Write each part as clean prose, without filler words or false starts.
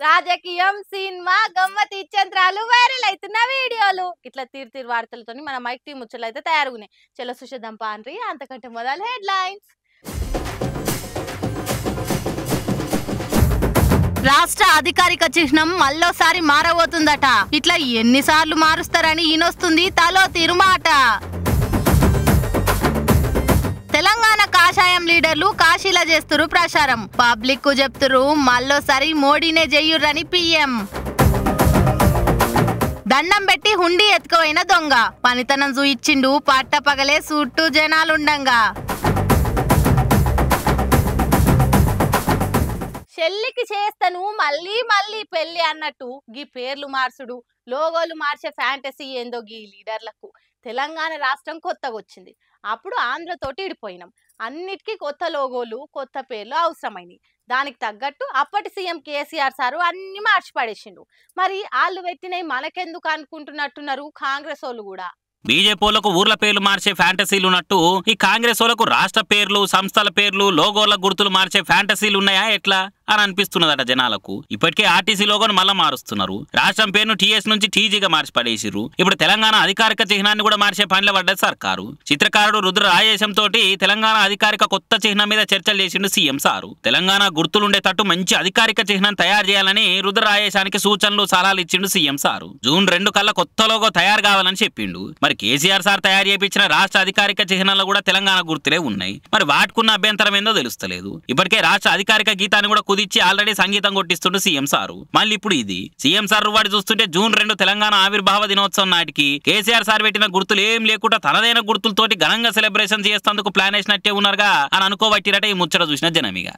రాజకీయం సినిమా గమ్మత్ ఇచ్చంత్రాలు వైరల్ అవుతున్న వీడియోలు ఇట్లా తీరు వార్తలతోని మన మైక్ టీం ముచ్చట్లు అయితే తయారుగున్నాయి. చలో సుషేద్దాం పాండ్రి అంతకంటే మొదలు హెడ్లైన్స్. రాష్ట్ర అధికారిక చిహ్నం మళ్ళోసారి మారబోతుందట. ఇట్లా ఎన్నిసార్లు మారుస్తారని ఈనొస్తుంది తలో తిరుమాట. తెలంగాణ కాషాయం లీడర్లు కాశీలా చేస్తురు ప్రచారం. పబ్లిక్ కు చెప్తురు మళ్ళోసారి మోడీనే చెయ్యుర్రని పీఎం. దండం పెట్టి హుండీ ఎత్తుకుపోయిన దొంగ పనితనం చూయిచ్చిండు పట్ట పగలే చుట్టూ జనాలుండంగా. చెల్లికి చేస్తాను మళ్ళీ మళ్ళీ పెళ్లి అన్నట్టు గీ పేర్లు మార్చుడు లోగోలు మార్చే ఫ్యాంటసీ ఏందో గీ లీడర్లకు. తెలంగాణ రాష్ట్రం కొత్తగా వచ్చింది, అప్పుడు ఆంధ్రతోటి ఇడిపోయినాం. అన్నిటికీ కొత్త లోగోలు కొత్త పేర్లు అవసరమైనవి. దానికి తగ్గట్టు అప్పటి సీఎం కేసీఆర్ సారు అన్ని మార్చి పడేసిండు. మరి వాళ్ళు పెట్టినవి మనకెందుకు అనుకుంటున్నట్టున్నారు కాంగ్రెస్ వాళ్ళు కూడా. బీజేపీలకు ఊర్ల పేర్లు మార్చే ఫ్యాంటసీలు ఉన్నట్టు ఈ కాంగ్రెస్ వాళ్ళకు రాష్ట్ర పేర్లు సంస్థల పేర్లు లోగోల గుర్తులు మార్చే ఫ్యాంటసీలు ఉన్నాయా ఎట్లా అని అనిపిస్తున్నదట జనాలకు. ఇప్పటికే ఆర్టీసీ లోగోను మళ్ళా మారుస్తున్నారు. రాష్ట్రం పేరును టీఎస్ నుంచి టీజీగా మార్చి పడేసిరు. ఇప్పుడు తెలంగాణ అధికారిక చిహ్నాన్ని కూడా మార్చే పనిలో పడ్డది సర్కారు. చిత్రకారుడు రుద్ర రాజేశం తోటి తెలంగాణ అధికారిక కొత్త చిహ్నం మీద చర్చలు చేసిండు సీఎం సారు. తెలంగాణ గుర్తులుండేటట్టు మంచి అధికారిక చిహ్నం తయారు చేయాలని రుద్ర రాజేశానికి సూచనలు సలహాలు ఇచ్చిండు సీఎం సారు. జూన్ 2 కల్లా కొత్త లోగో తయారు కావాలని చెప్పిండు. మరి కేసీఆర్ సార్ తయారు చేయించిన రాష్ట్ర అధికారిక చిహ్నంలో కూడా తెలంగాణ గుర్తులే ఉన్నాయి. మరి వాటికున్న అభ్యంతరం ఏందో తెలుస్తలేదు. ఇప్పటికే రాష్ట్ర అధికారిక గీతాన్ని కూడా కుదిచ్చి ఆల్రెడీ సంగీతం కొట్టిస్తుండు సీఎం సారు. మళ్ళీ ఇప్పుడు ఇది సీఎం సార్ వాడి చూస్తుంటే జూన్ 2 తెలంగాణ ఆవిర్భావ దినోత్సవం నాటికి కేసీఆర్ సార్ పెట్టిన గుర్తులు ఏం లేకుండా తనదైన గుర్తులతోటి ఘనంగా సెలబ్రేషన్ చేసేందుకు ప్లాన్ వేసినట్టే ఉన్నారుగా అని అనుకోబట్టిరట ఈ ముచ్చట చూసిన జనమిగా.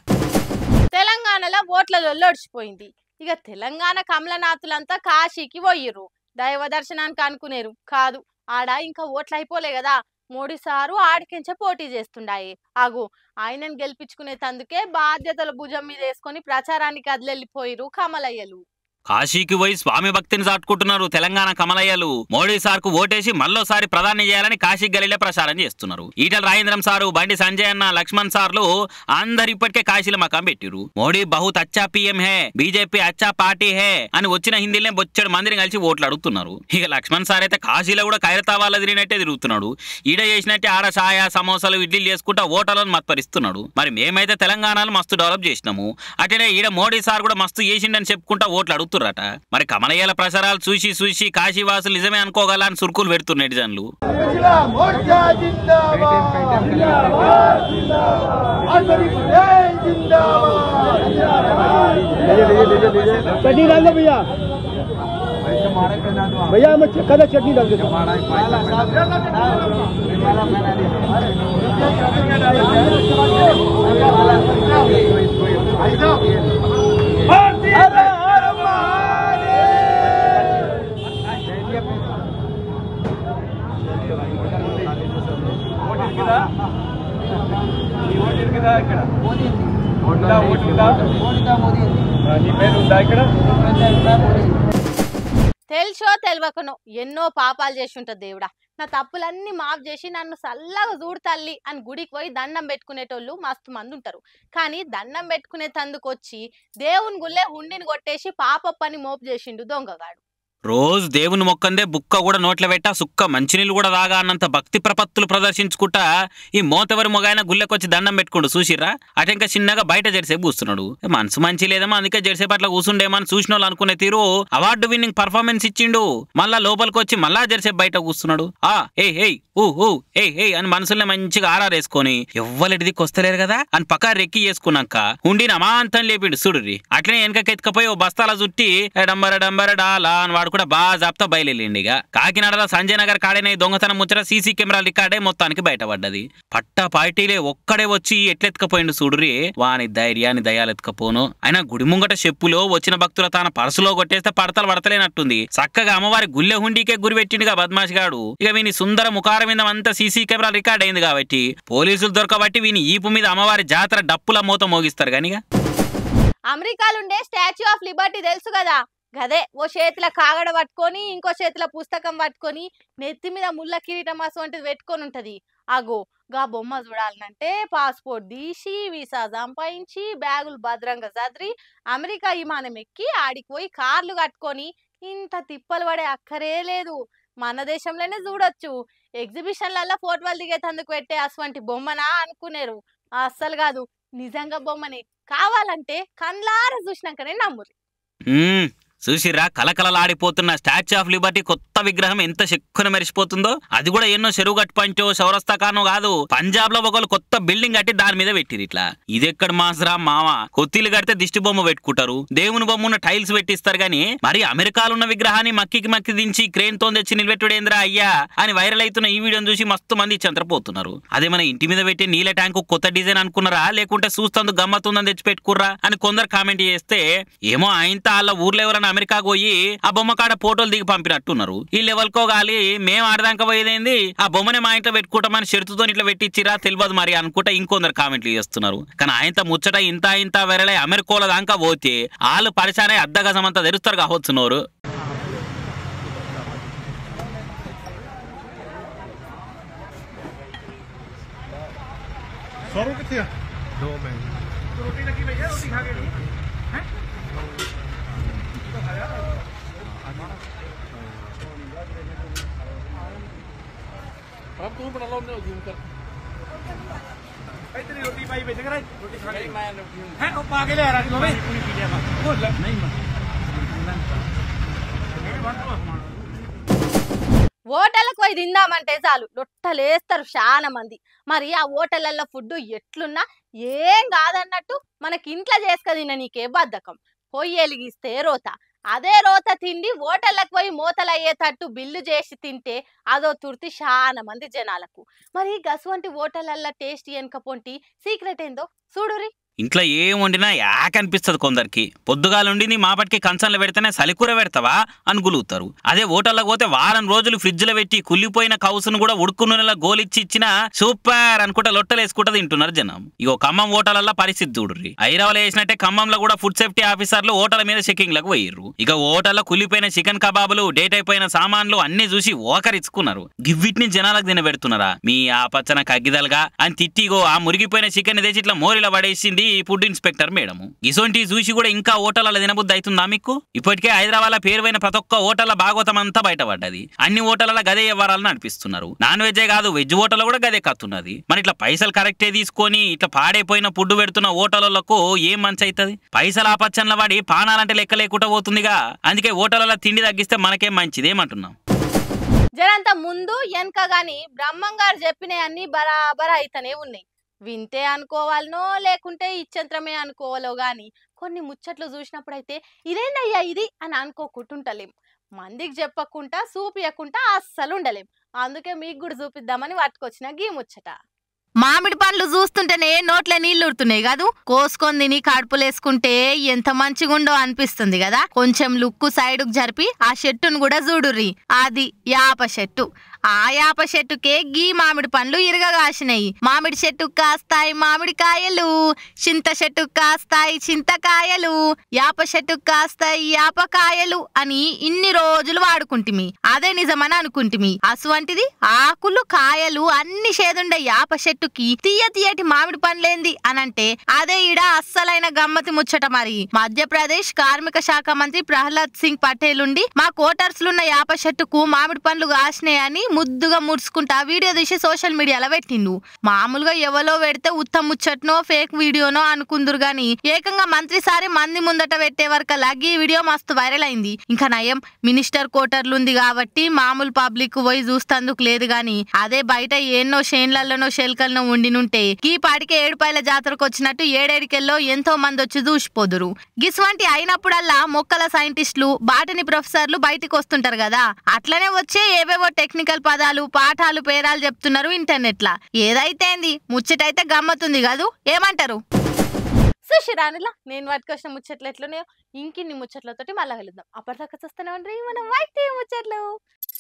తెలంగాణలో ఓట్లలో ఒడిచిపోయింది. ఇక తెలంగాణ కమలనాథులంతా కాశీకి పోయిర్రు దైవ దర్శనానికి అనుకునేరు. కాదు, ఆడ ఇంకా ఓట్లు అయిపోలే కదా. మోడీ సారు ఆడికించే పోటీ చేస్తుండాయి. ఆగు, ఆయనను గెలిపించుకునే తందుకే బాధ్యతల భుజం మీద వేసుకొని ప్రచారానికి అదిలెళ్ళిపోయిరు కమలయ్యలు. కాశీకి పోయి స్వామి భక్తిని చాటుకుంటున్నారు తెలంగాణ కమలయ్యలు. మోడీ సార్ కు ఓటేసి మళ్ళోసారి ప్రధాని చేయాలని కాశీ గలీలే ప్రచారం చేస్తున్నారు. ఈటల రాజేంద్రం సారు, బండి సంజయ్ అన్న, లక్ష్మణ్ సార్లు అందరు ఇప్పటికే కాశీల మకాం పెట్టిరు. మోడీ బహుత్ అచ్చా పీఎం హే, బీజేపీ అచ్చా పార్టీ హే అని వచ్చిన హిందీలోనే బొచ్చడు మందిని కలిసి ఓట్లు అడుగుతున్నారు. ఇక లక్ష్మణ్ సార్ అయితే కాశీలో కూడా ఖైరతాబాద్లో తిరిగినట్టే తిరుగుతున్నాడు. ఈడ చేసినట్టే ఆడ ఛాయ సమోసాలు ఇడ్లీలు చేసుకుంటా ఓటర్లను మత్పరిస్తున్నాడు. మరి మేమైతే తెలంగాణలో మస్తు డెవలప్ చేసినాము, అటనే ఈడ మోడీ సార్ కూడా మస్తు చేసిండని చెప్పుకుంటా ఓట్లు అడుగుతున్నారు. మరి కమలయ్యల ప్రచారాలు చూసి కాశీవాసులు నిజమే అనుకోగల అని సురుకులు పెడుతున్నారు నెటిజన్లు. भैया हमें कदा चटनी डाल देते తెలుసో తెలియకనో ఎన్నో పాపాలు చేసి ఉంటుంది దేవుడా. నా తప్పులన్నీ మాఫ్ చేసి నన్ను చల్లగా చూడు తల్లి అని గుడికి పోయి దండం పెట్టుకునేటోళ్ళు మస్తు మంది ఉంటారు. కానీ దండం పెట్టుకునే తందుకొచ్చి దేవుని గుళ్ళే హుండిని కొట్టేసి పాప పని మోపు చేసిండు దొంగగాడు. రోజు దేవుని మొక్కందే బుక్క కూడా నోట్ల పెట్టా సుక్క మంచినీళ్ళు కూడా దాగా అన్నంత భక్తి ప్రపత్తులు ప్రదర్శించుకుంటా ఈ మోతవరి మొగాయన గుళ్ళకొచ్చి దండం పెట్టుకుంటూ చూసిర్రా. అటెంక చిన్నగా బయట జెర్సేపు కూస్తున్నాడు. మనసు మంచి లేదమ్మా అందుకే జెర్సేపు అట్లా కూర్చుండేమని చూసిన వాళ్ళు అనుకునే తీరు అవార్డు విన్నింగ్ పర్ఫార్మెన్స్ ఇచ్చిండు. మళ్ళా లోపలికి వచ్చి మళ్ళా జెర్సేపు బయట కూస్తున్నాడు. అని మనసుల్ని మంచిగా ఆరారేసుకొని ఎవ్వలెటి దిక్కు వస్తలేరు కదా అని పక్క రెక్కి చేసుకున్నాక హుండిని అమాంతం లేపిండు చూడుర్రి. అట్లనే వెనకెత్తుకపోయి ఓ బస్తాల చుట్టి డంబర డంబర డాలా అని వాడు కూడా బాగా జాప్తా బయలుదేరిండు. ఇక కాకినాడలో సంజయ్ నగర్ కాడనే దొంగతనం ముచ్చట సీసీ కెమెరాలు రికార్డే మొత్తానికి బయటపడ్డది. పట్టా పార్టీలే ఒక్కడే వచ్చి ఎట్లెత్తుకపోయిండు చూడురి. వాని ధైర్యాన్ని దయాలెత్తుకపోను. ఆయన గుడి ముంగట చెప్పులో వచ్చిన భక్తుల తన పర్సులో కొట్టేస్తే పడతలు పడతలేనట్టుంది. చక్కగా అమ్మవారి గుళ్ళె హుండీకే గురి పెట్టిండుగా బద్మాష్ గాడు. ఇక వీని సుందర ముఖార మీద అంతా సీసీ కెమెరా రికార్డ్ అయింది కాబట్టి పోలీసులు దొరకబట్టి వీని ఈపు మీద అమ్మవారి జాతర డప్పుల మూత మోగిస్తారు. గానిగా అమెరికాలుండే స్టాచ్యూ ఆఫ్ లిబర్టీ తెలుసు కదా, గదే ఓ చేతిలో కాగడ పట్టుకొని ఇంకో చేతిలో పుస్తకం పట్టుకొని నెత్తి మీద ముళ్ళ కిరీటం అసోంటిది పెట్టుకొని ఉంటది. అగో గా బొమ్మ చూడాలనంటే పాస్పోర్ట్ తీసి వీసా సంపాదించి బ్యాగులు భద్రంగా సదిరి అమెరికా విమానం ఎక్కి ఆడికి పోయి కార్లు కట్టుకొని ఇంత తిప్పలు పడే అక్కరే లేదు. మన దేశంలోనే చూడొచ్చు. ఎగ్జిబిషన్లలో ఫోటోలు దిగేటందుకు పెట్టే అటువంటి బొమ్మనా అనుకునేరు. అస్సలు కాదు, నిజంగా బొమ్మని. కావాలంటే కండ్లారా చూసినాకనే నమ్మురి. చూసిరా, కలకలలాడిపోతున్న స్టాచ్యూ ఆఫ్ లిబర్టీ కొత్త విగ్రహం ఎంత చెక్కున మెరిసిపోతుందో. అది కూడా ఎన్నో చెరువు గట్టు పంచో చౌరస్తా కానో కాదు, పంజాబ్ లో ఒకళ్ళు కొత్త బిల్డింగ్ కట్టి దాని మీద పెట్టిరు. ఇట్లా ఇదెక్కడ మాసరా మామ, కొత్తిలు కడితే దిష్టి బొమ్మ పెట్టుకుంటారు, దేవుని బొమ్మ ఉన్న టైల్స్ పెట్టిస్తారు గాని మరి అమెరికాలో ఉన్న విగ్రహాన్ని మక్కి దించి క్రేన్ తో తెచ్చి నిలబెట్టుడేంద్రా అయ్యా అని వైరల్ అవుతున్న ఈ వీడియోని చూసి మస్తు మంది చంద్రపోతున్నారు. అదే మన ఇంటి మీద పెట్టి నీళ్ళ ట్యాంకు కొత్త డిజైన్ అనుకున్నారా, లేకుంటే చూస్తందుకు గమ్మత్తుందని తెచ్చి పెట్టుకుర్రా అని కొందరు కామెంట్ చేస్తే, ఏమో ఆయనతో వాళ్ళ ఊర్లో ఎవరైనా అమెరికా పోయి ఆ బొమ్మ కాడ ఫోటోలు దిగి పంపినట్టున్నారు. ఈ లెవెల్కో గాలి మేము ఆడదాకా పోయేదేంది, ఆ బొమ్మనే మా ఇంట్లో పెట్టుకుంటామని షరతుతో ఇట్లా పెట్టిచ్చిరా తెలియదు మరి అనుకుంటా ఇంకొందరు కామెంట్లు చేస్తున్నారు. కానీ ఆయనతో ముచ్చట ఇంత వెరలే అమెరికాల దాకా పోతే వాళ్ళు పరిశానే అద్దగజమంతా తెరుస్తారు కావచ్చున్నారు. अब तू बना लो हमने जूम कर भाई तेरी रोटी भाई भेज कर रोटी खा ले मैं है ओ पागल है राज भाई पूरी पीलिया का बोल नहीं హోటళ్ళకు పోయి తిందామంటే చాలు లొట్టలేస్తారు చాలా మంది. మరి ఆ హోటళ్ళల్లో ఫుడ్ ఎట్లున్నా ఏం కాదన్నట్టు మనకి ఇంట్లో చేసుక తిన్న నీకే బద్ధకం. పొయ్యి ఎలిగిస్తే రోత, అదే రోత తిండి హోటళ్ళకు పోయి మూతలయ్యేటట్టు బిల్లు చేసి తింటే అదో తుర్తి చాలా మంది జనాలకు. మరి గసువంటి హోటళ్ళల్లో టేస్ట్ వెనకపోంటి సీక్రెట్ ఏందో చూడురి. ఇంట్లో ఏం వండినా యాకనిపిస్తుంది కొందరికి. పొద్దుగాలుండి నీ మాపటికి కంచంలో పెడితేనే సలికూర పెడతావా అని గులుగుతారు. అదే హోటల్లోకి పోతే వారం రోజులు ఫ్రిడ్జ్ లో పెట్టి కుళ్ళిపోయిన కౌసును కూడా ఉడుకు నూనెలా గోలిచ్చి ఇచ్చినా సూపర్ అనుకుంటా లొట్టలేసుకుంటా తింటున్నారు జనం. ఇగో ఖమ్మం హోటళ్లలో పరిస్థితి చూడుర్రి. హైదరాబాద్ వేసినట్టే ఖమ్మంలో కూడా ఫుడ్ సేఫ్టీ ఆఫీసర్లు హోటల్ మీద చెకింగ్ లకు పోయిర్రు. ఇక హోటల్లో కుళ్ళిపోయిన చికెన్ కబాబులు, డేట్ అయిపోయిన సామాన్లు అన్ని చూసి ఓకరిచ్చుకున్నారు. గివ్విటిని జనాలకు తినబెడుతున్నారా మీ ఆ పచ్చన కగ్గిదలుగా అని తిట్టిగో ఆ మురిగిపోయిన చికెన్ తెచ్చి ఇట్లా మోరిలా పడేసింది ఫుడ్ ఇన్స్పెక్టర్ మేడం. ఇసొంటి చూసి కూడా ఇంకా హోటళ్ల తినబుద్ధి అవుతుందా మీకు? ఇప్పటికే హైదరాబాద్ పేరువైన ప్రతి ఒక్క హోటళ్ల భాగవతం అంతా బయటపడ్డది. అన్ని హోటళ్ల గదే వ్యవహారాలు నడిపిస్తున్నారు. నాన్ వెజ్జే కాదు, వెజ్ హోటల్ కూడా గదే కత్తున్నది. మరి ఇట్లా పైసలు కరెక్టే తీసుకొని ఇట్లా పాడైపోయిన ఫుడ్ పెడుతున్న హోటళ్లకు ఏం మంచి అవుతుంది? పైసలు ఆపచ్చన్ల వాడి పానాలంటే లెక్క లేకుండా పోతుందిగా. అందుకే హోటళ్ల తిండి తగ్గిస్తే మనకేం మంచిది ఏమంటున్నాం. జరంత ముందు వెనక గాని బ్రహ్మంగారు చెప్పినవన్నీ బరాబర్ అయితేనే ఉన్నాయి. వింటే అనుకోవాలనో లేకుంటే ఇచ్చంత్రమే అనుకోవాలో గాని కొన్ని ముచ్చట్లు చూసినప్పుడైతే ఇదేందయ్యా ఇది అని అనుకోకుంటుంటలేం. మందికి చెప్పకుండా చూపియకుండా అస్సలు ఉండలేం. అందుకే మీకు కూడా చూపిద్దామని పట్టుకొచ్చిన గీ ముచ్చట. మామిడి పండ్లు చూస్తుంటేనే నోట్ల నీళ్లు ఉడుతున్నాయి కాదు. కోసుకొని తిని కడుపులేసుకుంటే ఎంత మంచిగుండో అనిపిస్తుంది కదా. కొంచెం లుక్కు సైడుకు జరిపి ఆ చెట్టును కూడా చూడుర్రి. అది యాప చెట్టు. ఆ యాప చెట్టుకే గీ మామిడి పండ్లు ఇరగగాసినాయి. మామిడి చెట్టుకు కాస్తాయి మామిడి కాయలు, చింత చెట్టుకు కాస్తాయి చింతకాయలు, యాప చెట్టుకు కాస్తాయి యాపకాయలు అని ఇన్ని రోజులు వాడుకుంటిమి. అదే నిజమని అనుకుంటిమి. అసువంటిది ఆకులు కాయలు అన్ని చేదుండే యాప చెట్టుకి తీయటి మామిడి పండ్లేంది అనంటే అదే ఈడ అస్సలైన గమ్మతి ముచ్చట. మరి మధ్యప్రదేశ్ కార్మిక శాఖ మంత్రి ప్రహ్లాద్ సింగ్ పటేల్ ఉండి మా కోటర్స్లున్న యాప చెట్టుకు మామిడి పండ్లు కాసినాయని ముద్దుగా ముడుచుకుంటా వీడియో తీసి సోషల్ మీడియాలో పెట్టిండు. మామూలుగా ఎవలో పెడితే ఉత్తమ ముచ్చట్నో ఫేక్ వీడియోనో అనుకుందురు గాని ఏకంగా మంత్రి సారి మంది ముందట పెట్టే వరకలా ఈ వీడియో మస్తు వైరల్ అయింది. ఇంకా నయం మినిస్టర్ కోటర్లు ఉంది కాబట్టి మామూలు పబ్లిక్ పోయి చూస్తందుకు లేదు గాని అదే బయట ఎన్నో షేన్లలోనో షెల్కల్లో ఉండినుంటే ఈ పాటికి ఏడుపాయల జాతరకు వచ్చినట్టు ఏడేడికెల్లో ఎంతో మంది వచ్చి చూసిపోదురు. గిస్వంటి అయినప్పుడల్లా మొక్కల సైంటిస్టులు బాటనీ ప్రొఫెసర్లు బయటికి వస్తుంటారు కదా. అట్లనే వచ్చే ఏవేవో టెక్నికల్ పదాలు పాఠాలు పేరాలు చెప్తున్నారు ఇంటర్నెట్ లా. ఏదైతే ముచ్చటైతే గమ్మతుంది కాదు, ఏమంటారు? సుశిరానిలా నేను పట్టుకొచ్చిన ముచ్చట్లు ఎట్లున్నాయో ఇంకిన్ని ముచ్చట్లతోటి మళ్ళా కలుద్దాం. అప్పటిదాకా చూస్తూనే ఉండ్రి మనం వైట్ ముచ్చట్లు.